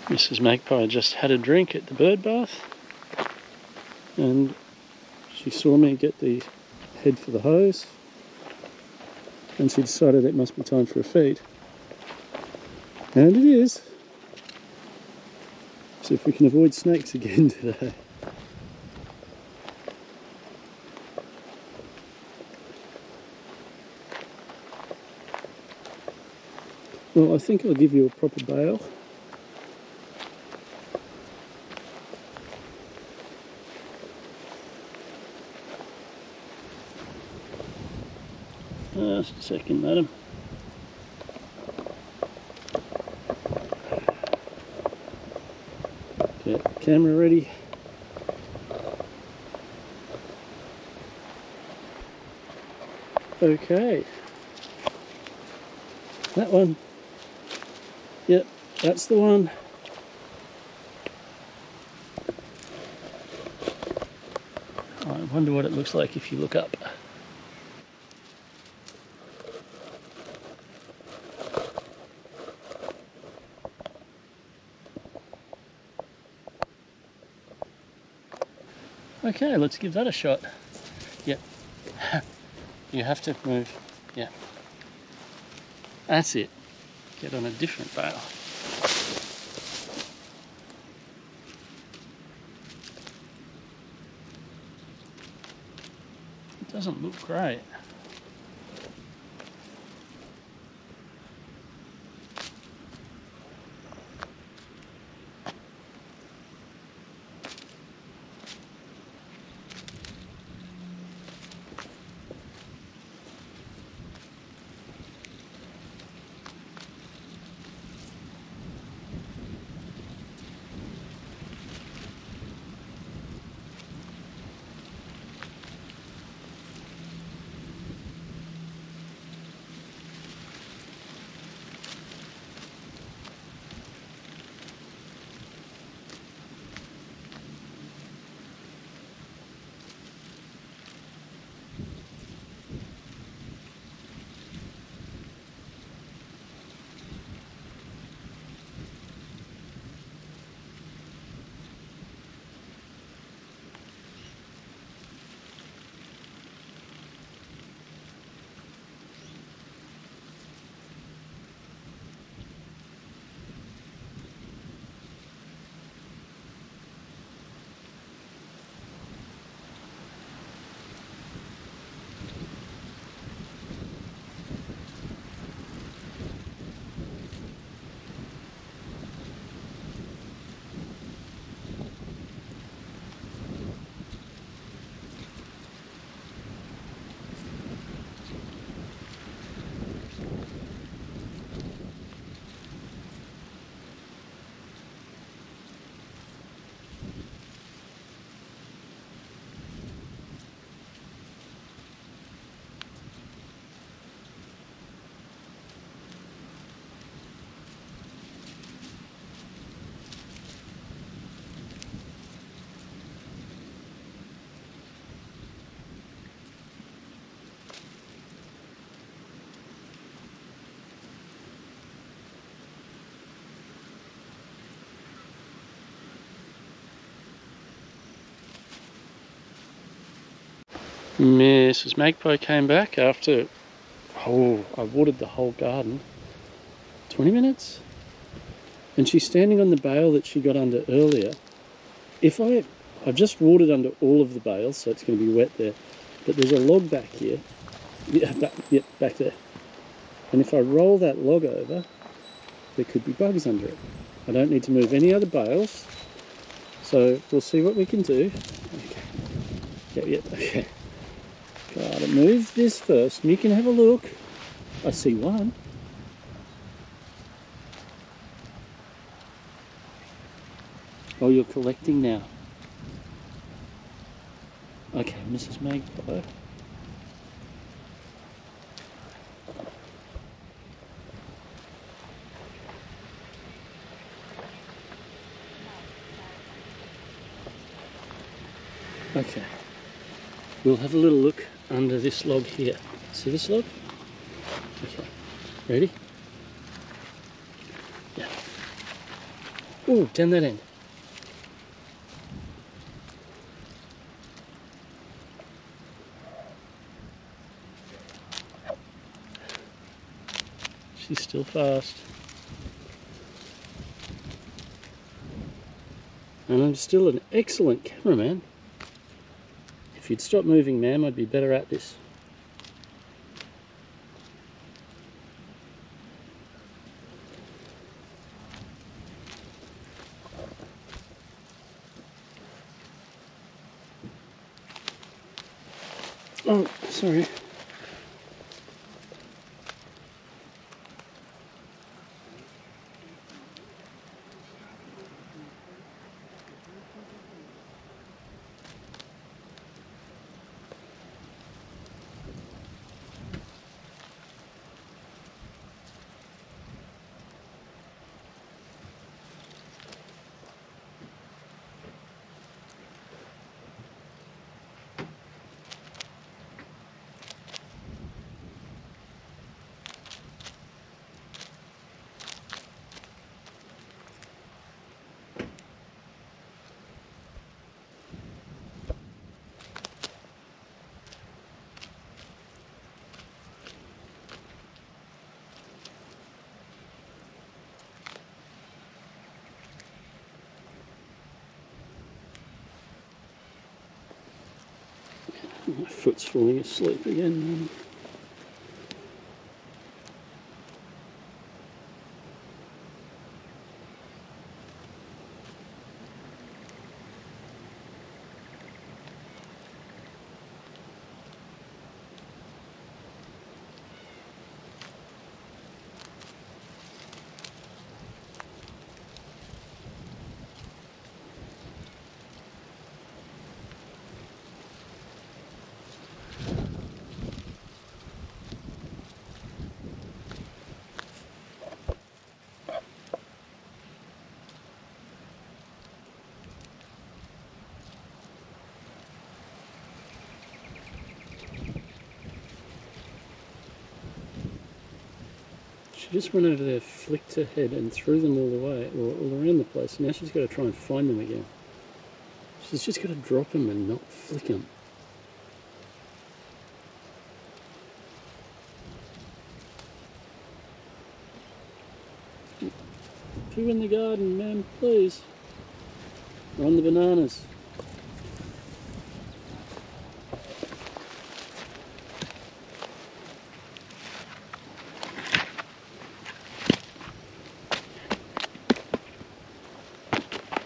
Mrs. Magpie just had a drink at the bird bath, and she saw me get the head for the hose, and she decided it must be time for a feed. And it is. See if we can avoid snakes again today. Well, I think I'll give you a proper bale. Just a second, madam. Get camera ready. Okay. That one. Yep, that's the one. I wonder what it looks like if you look up. Okay, let's give that a shot. Yep. You have to move. Yeah. That's it. Get on a different bale. It doesn't look great. Mrs. Magpie came back after, I watered the whole garden, 20 minutes? And she's standing on the bale that she got under earlier. I've just watered under all of the bales, so it's going to be wet there, but there's a log back here, back there. And if I roll that log over, there could be bugs under it. I don't need to move any other bales, so we'll see what we can do. Okay. Okay. Gotta move this first, and you can have a look. I see one. Oh, you're collecting now. Okay, Mrs. Magpie. Okay, we'll have a little look under this log here. See this log? Okay, ready? Yeah. Oh, down that end. She's still fast. And I'm still an excellent cameraman. If you'd stop moving, ma'am, I'd be better at this. Oh, sorry. My foot's falling asleep again. She just went over there, flicked her head and threw them all the way, or all around the place. Now she's got to try and find them again. She's just got to drop them and not flick them. Poo in the garden, ma'am, please. We're on the bananas.